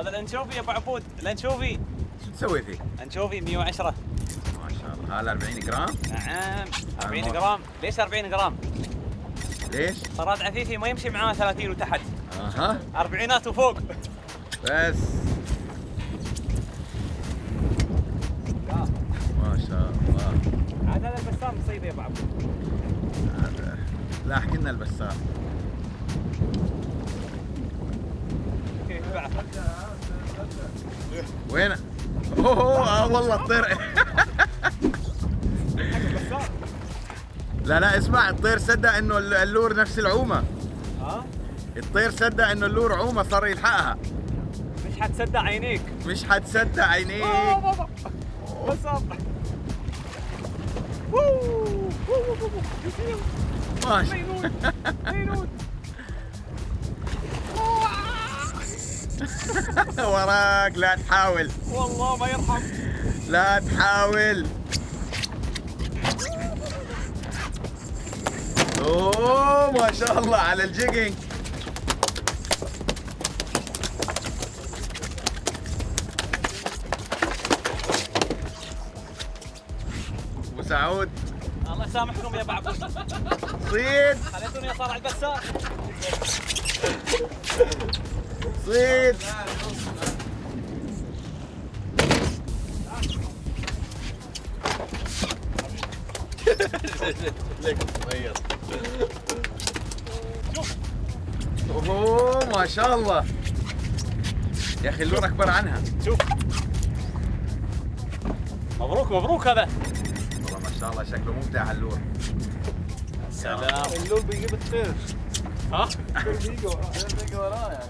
هذا الانشوفي يا ابو عبود، الانشوفي. شو تسوي فيه؟ انشوفي 110. ما شاء الله. هذا 40 جرام؟ نعم 40 جرام. ليش 40 جرام؟ ليش؟ صراد عفيفي ما يمشي معاه 30 وتحت. اها. 40 وفوق. بس. ما شاء الله. عاد هذا البسام مصيبه يا ابو عبود. هذا لا احكي لنا البسام. وين؟ اوه والله الطير. لا اسمع، الطير صدق انه اللور نفس العومه. الطير صدق انه اللور عومه، صار يلحقها. مش حتصدق عينيك. مش حتصدق عينيك. بابا بسام. ماشي. وراك، لا تحاول. والله ما يرحم. لا تحاول. اوه ما شاء الله على الجيجنج. ابو سعود الله يسامحكم يا ابو عبود. صيد. خليتوني اصارع البسام. صيد. ليك صغير. شوف. اوه ما شاء الله يا اخي، اللور اكبر عنها. شوف. مبروك مبروك. هذا والله ما شاء الله شكله ممتع هاللور. سلام. اللور بيجيب الطير. ها؟ بيجي وراه يعني.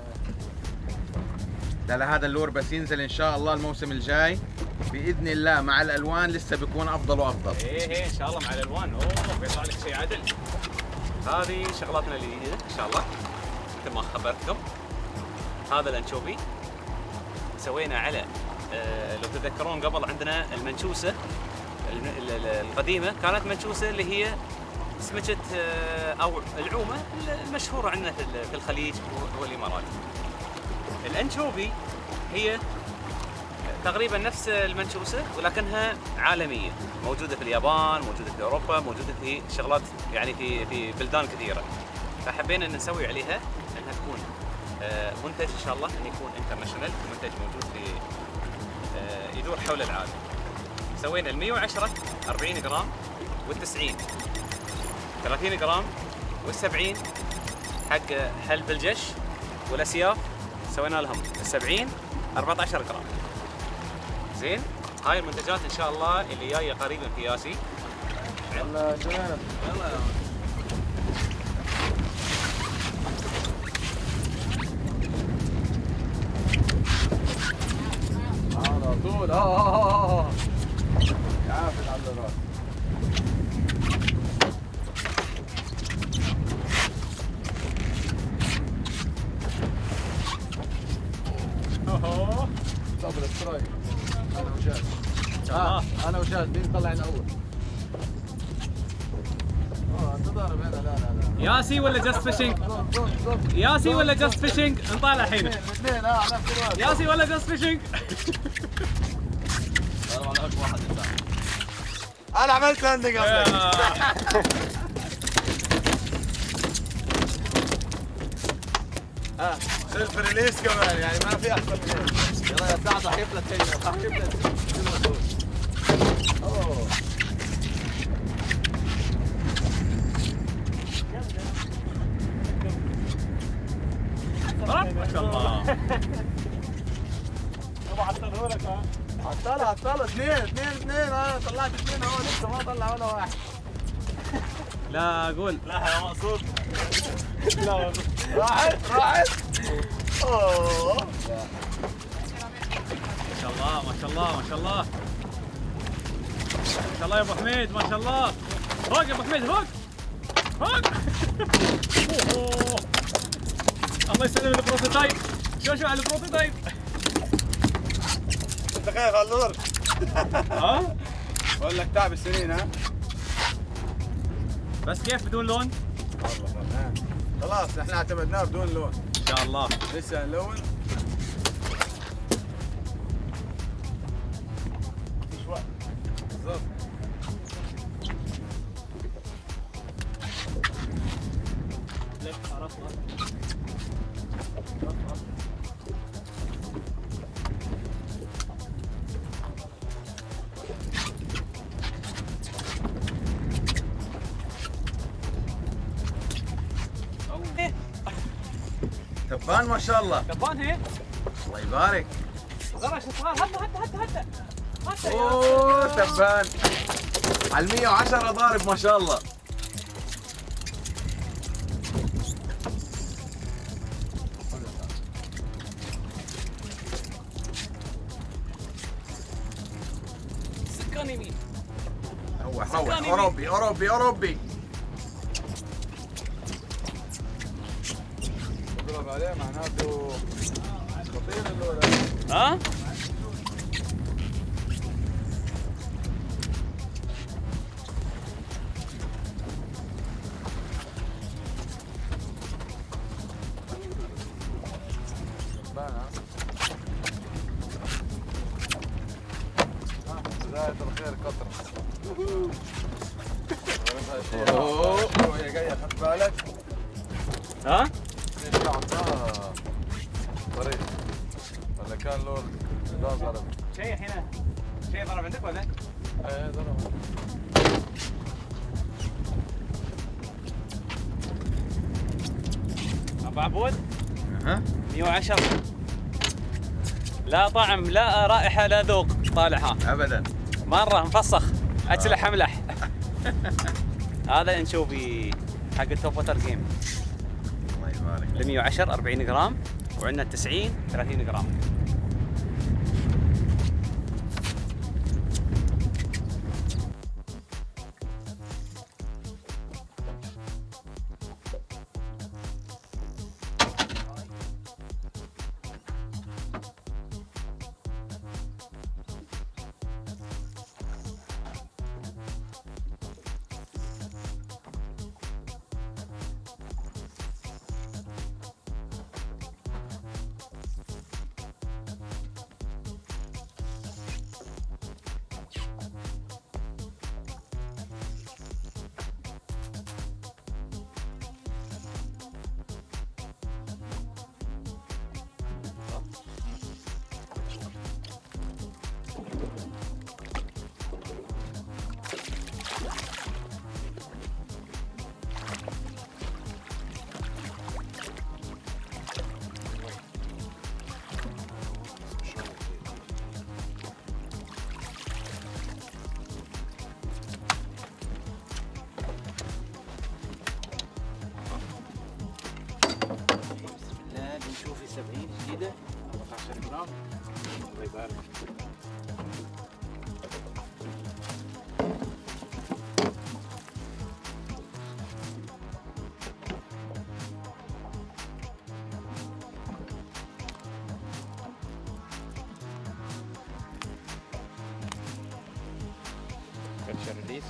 لا هذا اللور بس ينزل ان شاء الله الموسم الجاي باذن الله مع الالوان لسه بيكون افضل وافضل. ايه ان شاء الله مع الالوان. اوه بيطلع لك شيء عدل. هذه شغلاتنا الجديده ان شاء الله مثل ما خبرتكم. هذا الانشوفي سوينا على لو تتذكرون قبل عندنا المنشوسه القديمه، كانت منشوسه اللي هي سمكه او العومه المشهوره عندنا في الخليج والامارات. الانشوفي هي تقريبا نفس المنشوسه ولكنها عالميه، موجوده في اليابان، موجوده في اوروبا، موجوده في شغلات يعني في بلدان كثيره. فحبينا ان نسوي عليها انها تكون منتج ان شاء الله ان يكون انترناشونال، منتج موجود في يدور حول العالم. سوينا ال 110 40 جرام وال90 30 جرام وال70 حق حلب الجش والاسياف، سوينا لهم ال70 14 جرام. زين، هاي المنتجات ان شاء الله اللي جايه قريبا في ياسي. يلا شباب يلا يا على طول. يعافي على الراس. صبر سترايك. انا وجاد. انا وجاد مين طلعنا اول؟ تضارب هنا. لا ياسي ولا جاست فيشنج؟ ياسي ولا جاست فيشنج؟ نطالع الحين. الاثنين نفس الوقت. ياسي ولا جاست فيشنج؟ انا عملت لاندنج اصلا. سيلف ريليس كمان، يعني ما في احسن من هيك. يلا يا سعد راح يفلت شيء، راح يفلت. اوه ما شاء الله. عطلها اثنين. انا طلعت اثنين اهو، لسه ما طلع ولا واحد. لا اقول لا يا مقصود. لا راحت. اوه ما شاء الله ما شاء الله ما شاء الله ما شاء الله يا ابو حميد، ما شاء الله. فوق يا ابو حميد، فوق. أوه. الله يسلم البروتوتايب. شو على البروتوتايب. انت خايف على النور؟ ها؟ بقول لك تعب السنين. ها بس كيف بدون لون؟ والله فنان. خلاص احنا اعتمدناه بدون لون ان شاء الله. لسه نلون. تبان ما شاء الله. تبان هي. الله يبارك. غرش صغار. هات. اوه تبان. على 110 ضارب ما شاء الله. سكان يمين. روح اوروبي. اضرب عليه معناته خطير اللور. ها؟ بداية الخير قطر. اوه هي جاية خد بالك. ها؟ في عندها طريق ولا كان لور غاز عربي؟ شيء هنا. شيء ضرب عندك ولا؟ ايه ضرب. ابو عبود ها 110. لا طعم لا رائحه لا ذوق طالعها ابدا. مره مفسخ اجلح املح. هذا نشوفي حق التوب ووتر جيم. الله يبارك. ال 110 40 جرام وعندنا 90 30 جرام. نشوفي 70 جديدة 14 جرام. الله يبارك. كاتشر ريليس.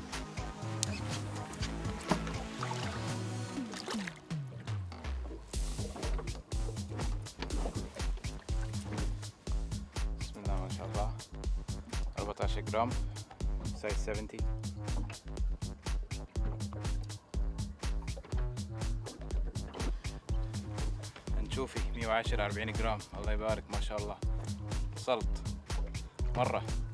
بسم الله ما شاء الله. 14 جرام سايز 70. نشوفي 110 40 جرام. الله يبارك ما شاء الله. وصلت مرة.